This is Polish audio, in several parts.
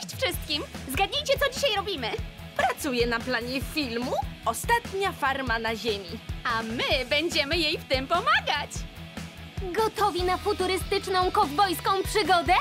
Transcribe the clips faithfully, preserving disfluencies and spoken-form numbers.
Cześć wszystkim! Zgadnijcie, co dzisiaj robimy. Pracuję na planie filmu Ostatnia farma na ziemi. A my będziemy jej w tym pomagać. Gotowi na futurystyczną kowbojską przygodę?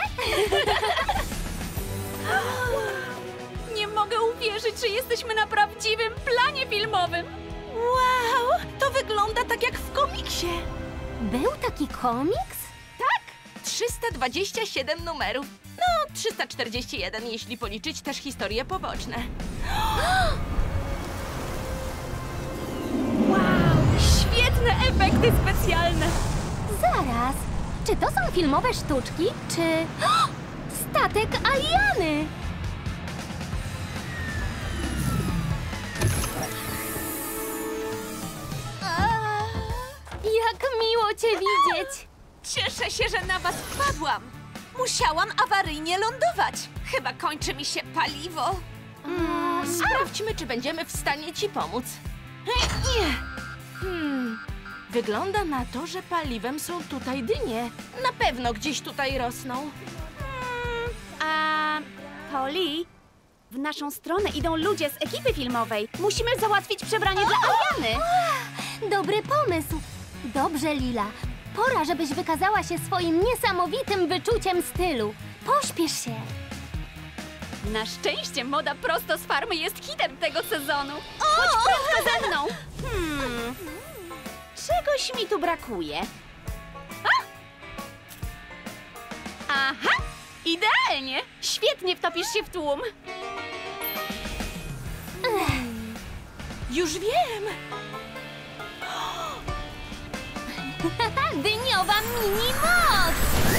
Nie mogę uwierzyć, że jesteśmy na prawdziwym planie filmowym. Wow, to wygląda tak jak w komiksie. Był taki komiks? Tak, trzysta dwadzieścia siedem numerów. No, trzysta czterdzieści jeden, jeśli policzyć też historie poboczne. Wow, świetne efekty specjalne. Zaraz, czy to są filmowe sztuczki, czy... Statek Aliany! Jak miło cię widzieć! Cieszę się, że na was wpadłam. Musiałam awaryjnie lądować. Chyba kończy mi się paliwo. Mm, sprawdźmy, czy będziemy w stanie ci pomóc. Hmm, wygląda na to, że paliwem są tutaj dynie. Na pewno gdzieś tutaj rosną. A Polly, w naszą stronę idą ludzie z ekipy filmowej. Musimy załatwić przebranie dla Aliany. Dobry pomysł! Dobrze, Lila. Pora, żebyś wykazała się swoim niesamowitym wyczuciem stylu. Pośpiesz się. Na szczęście moda prosto z farmy jest hitem tego sezonu. Chodź prędko ze mną. Hmm, czegoś mi tu brakuje. A! Aha, idealnie. Świetnie wtopisz się w tłum. Już wiem. Dyniowa mini moc!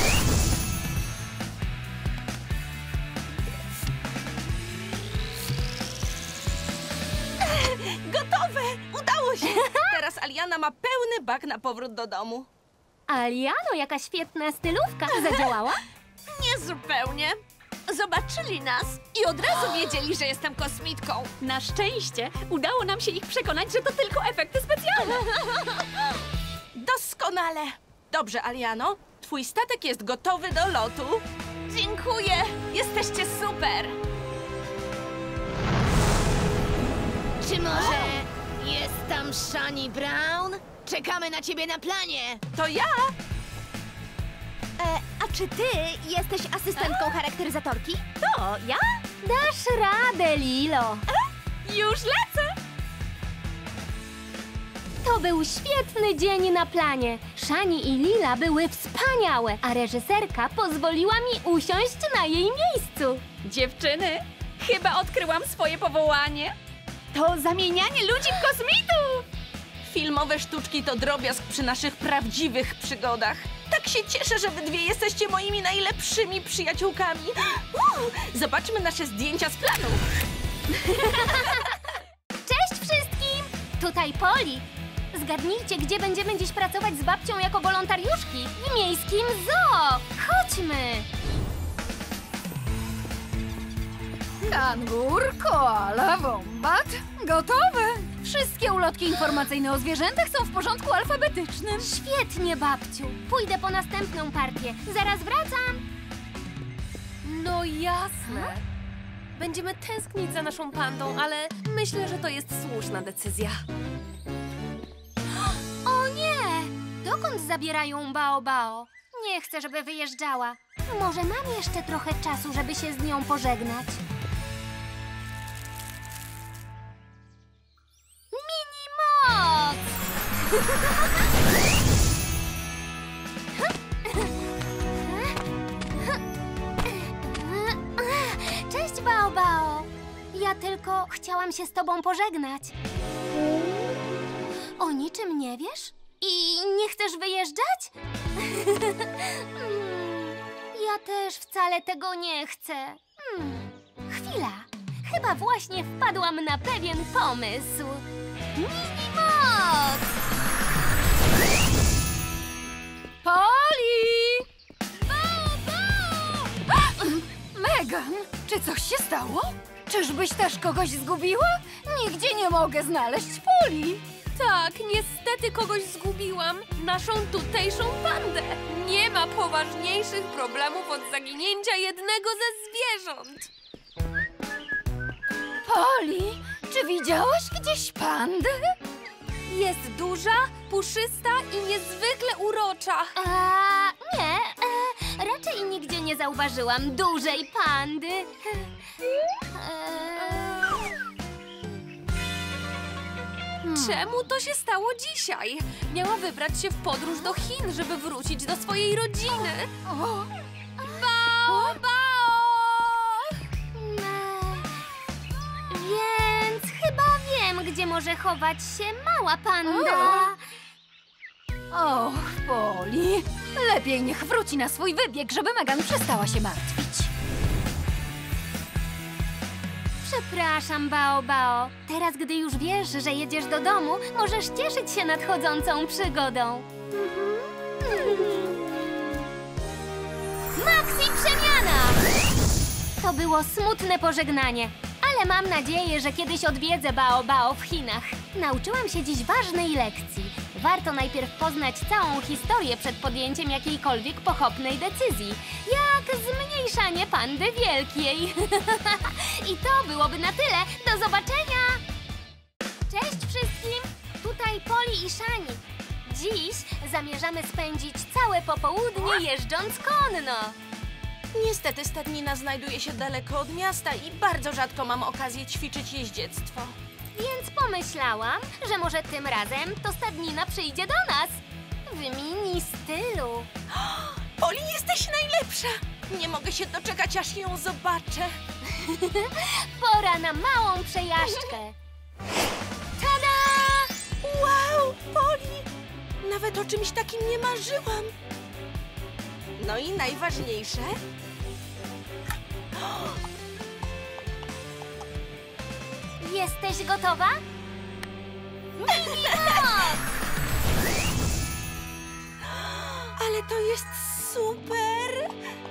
Gotowe! Udało się! Teraz Aliana ma pełny bak na powrót do domu. Aliano, jaka świetna stylówka! Zadziałała? Nie zupełnie. Zobaczyli nas i od razu wiedzieli, że jestem kosmitką. Na szczęście udało nam się ich przekonać, że to tylko efekty specjalne. Doskonale! Dobrze, Aliano, twój statek jest gotowy do lotu. Dziękuję! Jesteście super! Czy może jest tam Shani Brown? Czekamy na ciebie na planie. To ja! E, a czy ty jesteś asystentką charakteryzatorki? To ja? Dasz radę, Lilo. Już lecę! To był świetny dzień na planie. Shani i Lila były wspaniałe, a reżyserka pozwoliła mi usiąść na jej miejscu. Dziewczyny, chyba odkryłam swoje powołanie. To zamienianie ludzi w kosmitów! Filmowe sztuczki to drobiazg przy naszych prawdziwych przygodach. Tak się cieszę, że wy dwie jesteście moimi najlepszymi przyjaciółkami. Uuu, zobaczmy nasze zdjęcia z planu. Cześć wszystkim! Tutaj Poli. Zgadnijcie, gdzie będziemy dziś pracować z babcią jako wolontariuszki? W miejskim zoo! Chodźmy! Kangur, koala, wombat. Gotowe! Wszystkie ulotki informacyjne o zwierzętach są w porządku alfabetycznym. Świetnie, babciu. Pójdę po następną partię. Zaraz wracam. No jasne. Będziemy tęsknić za naszą pandą, ale myślę, że to jest słuszna decyzja. O nie! Dokąd zabierają Bao Bao? Nie chcę, żeby wyjeżdżała. Może mam jeszcze trochę czasu, żeby się z nią pożegnać. Mini moc! Cześć, Bao Bao. Ja tylko chciałam się z tobą pożegnać. O niczym nie wiesz? I nie chcesz wyjeżdżać? Hmm, ja też wcale tego nie chcę. Hmm, chwila. Chyba właśnie wpadłam na pewien pomysł. Mini moc! Poli! Bao, bao! Megan, czy coś się stało? Czyżbyś też kogoś zgubiła? Nigdzie nie mogę znaleźć Poli. Tak, niestety kogoś zgubiłam. Naszą tutejszą pandę. Nie ma poważniejszych problemów od zaginięcia jednego ze zwierząt. Poli, czy widziałaś gdzieś pandę? Jest duża, puszysta i niezwykle urocza. A, nie, e, raczej nigdzie nie zauważyłam dużej pandy. E, Czemu to się stało dzisiaj? Miała wybrać się w podróż do Chin, żeby wrócić do swojej rodziny. O, Bao, bao! e, więc chyba wiem, gdzie może chować się mała panda. och, Poli. Lepiej niech wróci na swój wybieg, żeby Megan przestała się martwić. Przepraszam, Bao Bao. Teraz, gdy już wiesz, że jedziesz do domu, możesz cieszyć się nadchodzącą przygodą. Maxi przemiana! To było smutne pożegnanie, ale mam nadzieję, że kiedyś odwiedzę Bao Bao w Chinach. Nauczyłam się dziś ważnej lekcji. Warto najpierw poznać całą historię przed podjęciem jakiejkolwiek pochopnej decyzji. Jak zmniejszanie pandy wielkiej. I to byłoby na tyle. Do zobaczenia! Cześć wszystkim! Tutaj Poli i Shani. Dziś zamierzamy spędzić całe popołudnie jeżdżąc konno. Niestety stadnina znajduje się daleko od miasta i bardzo rzadko mam okazję ćwiczyć jeździectwo. Więc pomyślałam, że może tym razem to stadnina przyjdzie do nas. W mini stylu. Poli, jesteś najlepsza! Nie mogę się doczekać, aż ją zobaczę. Pora na małą przejażdżkę. Tada! Wow, Poli! Nawet o czymś takim nie marzyłam. No i najważniejsze... Jesteś gotowa? Mini moc! Ale to jest super!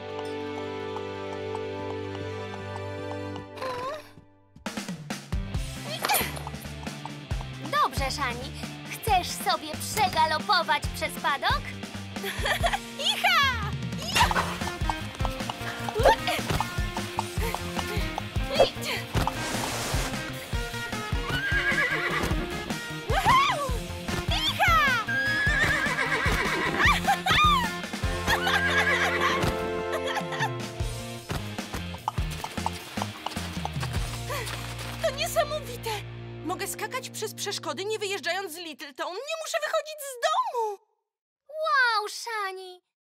Dobrze, Shani. Chcesz sobie przegalopować przez padok? Icha! Woohoo! Icha! To niesamowite! Mogę skakać przez przeszkody, nie wyjeżdżając z Littletown. Nie muszę wychodzić z domu! Wow, Shani!